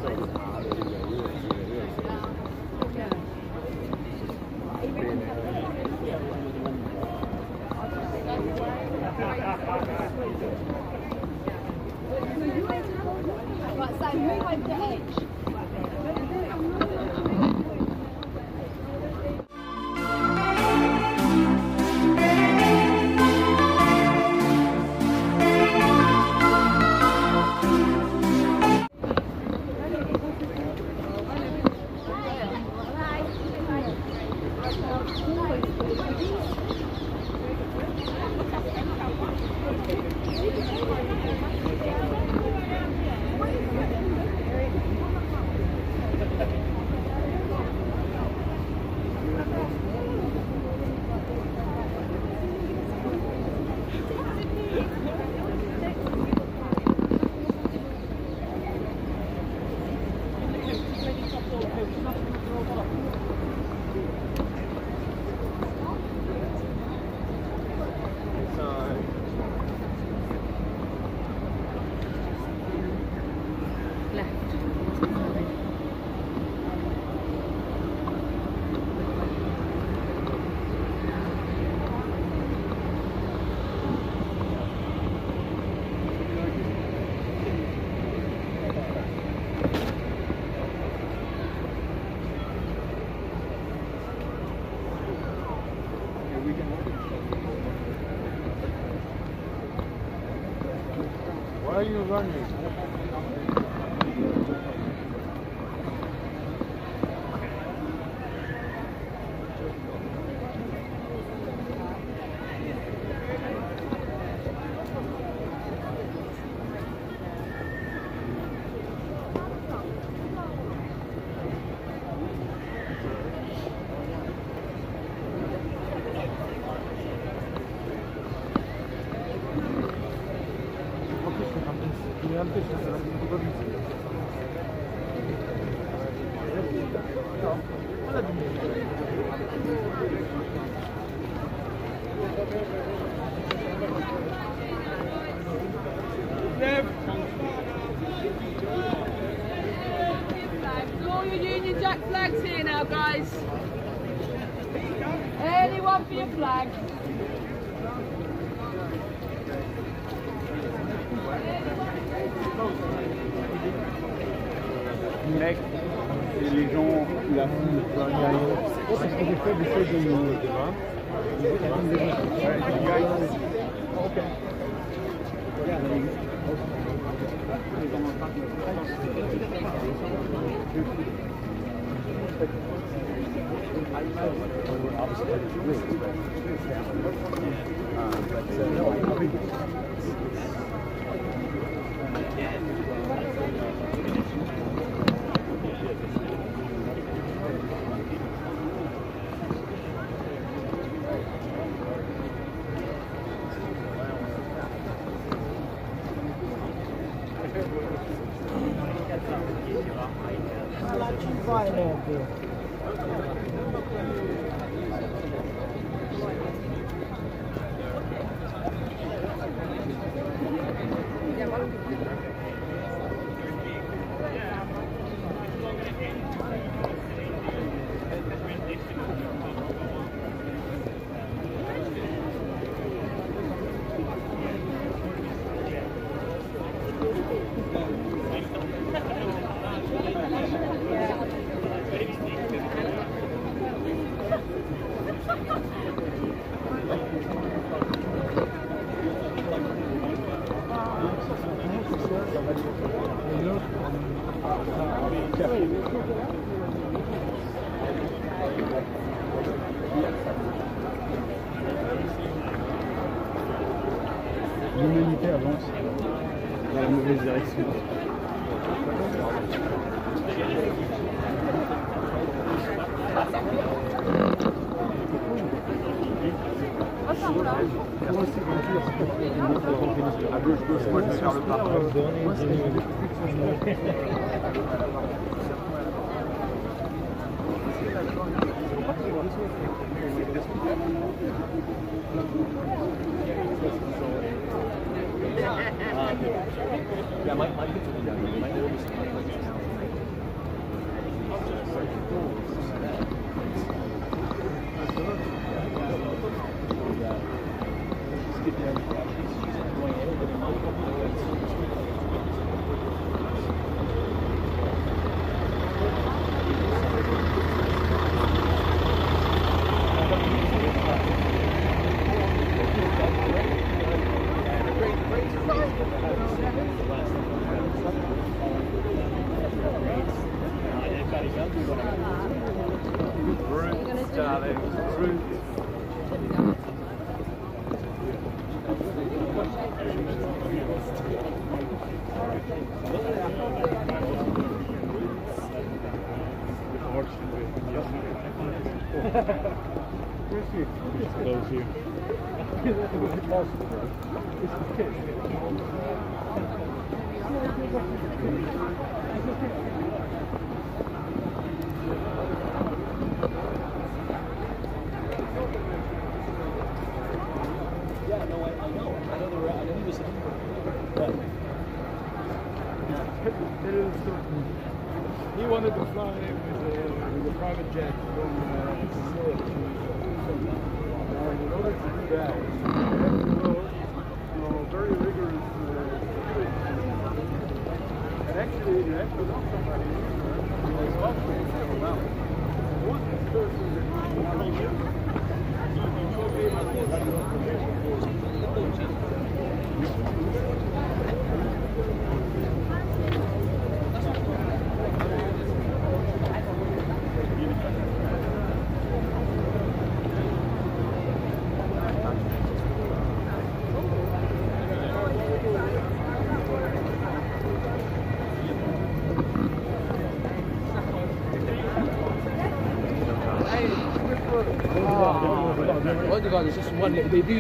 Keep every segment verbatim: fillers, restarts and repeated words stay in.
Right, so move over the edge. Why are you running? All your Union Jack flags here now, guys. Anyone for your flag? Mec, et les gens, la foule, c'est ce que j'ai fait d'essayer de nous débat. Ok. L'humanité avance dans la mauvaise direction. À gauche, gauche, moi je vais faire le pas. Yeah, my, my kids will be young. My oldest, my oldest is now. Roots, darling, roots. Those here. Yeah, no, I, I know. I know the I know he was. He wanted to fly with a, with a private jet from uh, Sicily. And in order to do that, you have to go, you know, very rigorous uh, security. And actually, you have to know somebody who was offering several hours. One person that was one year, Oh my God, it's just one little baby.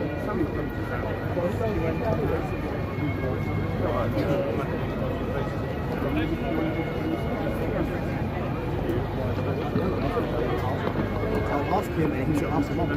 I'll ask him and he should ask mom.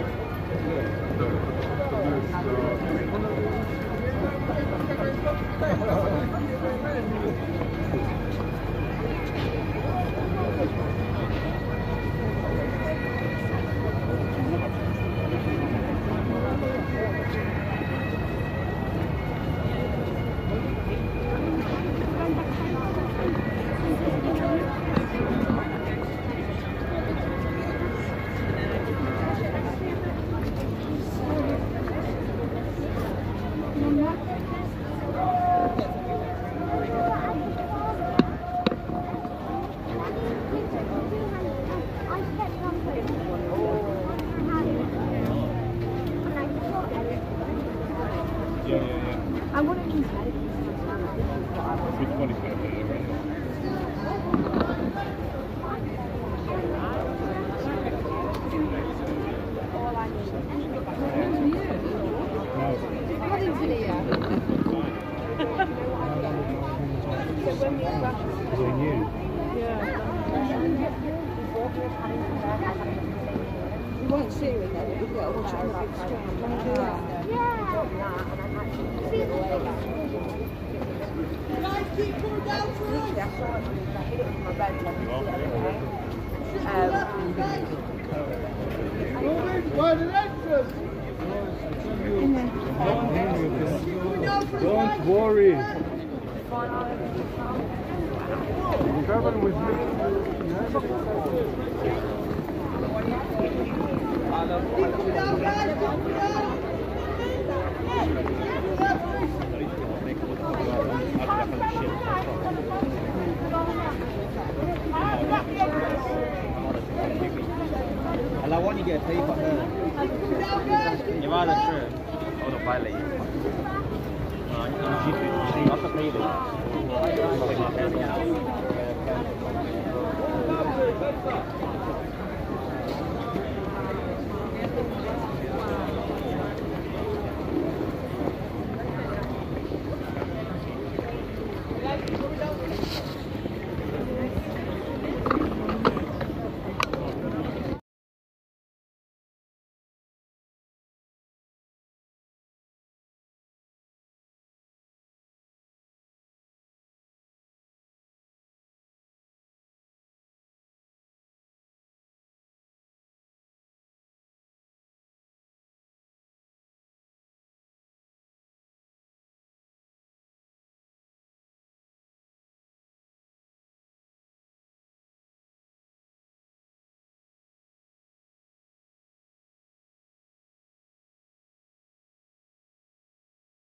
Yeah, yeah, yeah. I want to keep it. Which one is going to be right? You won't see it then, you'll be able to watch it on the big screen. Do you want to do that? Guys, keep going down through. Where the extras? Don't worry. Travel with me. Keep them down, guys. Keep them down. And I want you to get paid for her. You are the true. Oh, the pilot. No, you have to pay them.